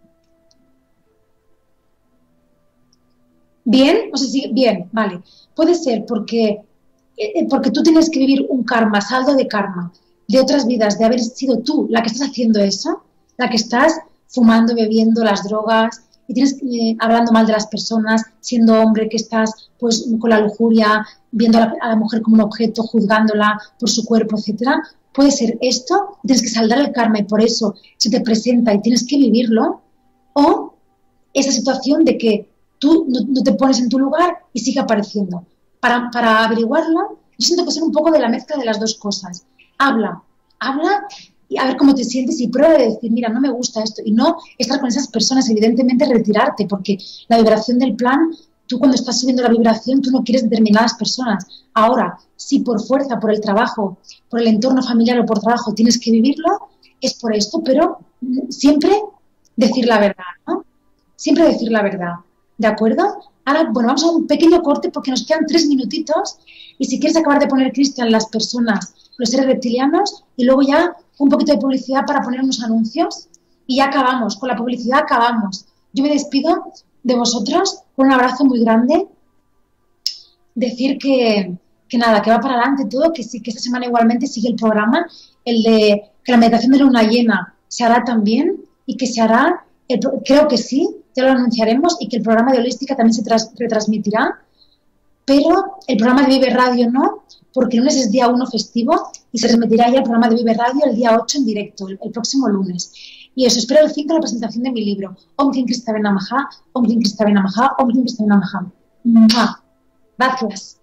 ¿Bien? ¿O se sigue? Bien, vale. Puede ser porque, eh, porque tú tienes que vivir un karma, saldo de karma, de otras vidas, de haber sido tú la que estás haciendo eso, la que estás fumando, bebiendo las drogas y tienes eh, hablando mal de las personas, siendo hombre que estás pues con la lujuria, viendo a la, a la mujer como un objeto, juzgándola por su cuerpo, etcétera. Puede ser esto, tienes que saldar el karma y por eso se te presenta y tienes que vivirlo, o esa situación de que tú no, no te pones en tu lugar y sigue apareciendo. Para, para averiguarlo, yo siento que es un poco de la mezcla de las dos cosas. Habla, habla y a ver cómo te sientes y prueba de decir, mira, no me gusta esto, y no estar con esas personas, evidentemente retirarte, porque la vibración del plan, tú cuando estás subiendo la vibración, tú no quieres determinadas personas. Ahora, si por fuerza, por el trabajo, por el entorno familiar o por trabajo tienes que vivirlo, es por esto, pero siempre decir la verdad, ¿no? Siempre decir la verdad, ¿de acuerdo? Ahora, bueno, vamos a un pequeño corte porque nos quedan tres minutitos y si quieres acabar de poner, Cristian, las personas, los seres reptilianos y luego ya un poquito de publicidad para poner unos anuncios y ya acabamos, con la publicidad acabamos. Yo me despido de vosotros con un abrazo muy grande, decir que, que nada, que va para adelante todo, que sí, que esta semana igualmente sigue el programa, el de que la meditación de luna llena se hará también y que se hará, el, creo que sí, ya lo anunciaremos y que el programa de holística también se tras, retransmitirá, pero el programa de Vive Radio no, porque el lunes es día uno festivo y se transmitirá ya el programa de Vive Radio el día ocho en directo, el, el próximo lunes. Y os espero el cinco la presentación de mi libro, Om Klim Kristabe Namaha, Om Klim Kristabe Namaha, Om Klim Kristabe Namaha. Gracias.